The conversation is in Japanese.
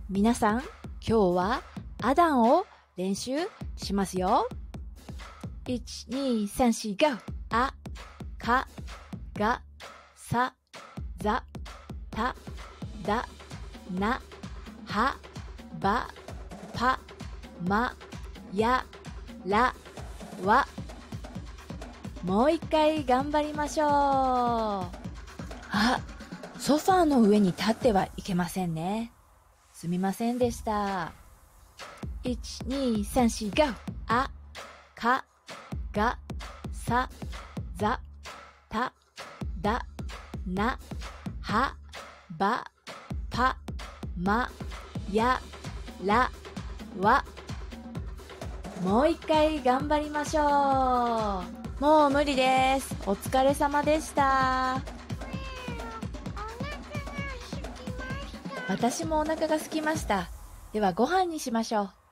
皆さん、今日はアダンを練習しますよ。1、2、3、4、GO! あ、か、が、さ、ざ、た、だ、な、は、ば、ぱ、ま、や、ら、わ。もう一回頑張りましょう。あ、ソファーの上に立ってはいけませんね。すみませんでした。1、2、3、4、GO! あ、か、が、さ、ざ、た、だ、な、は、ば、ぱ、ま、や、ら、わ。もう一回頑張りましょう。もう無理です。お疲れ様でした。私もお腹が空きました。ではご飯にしましょう。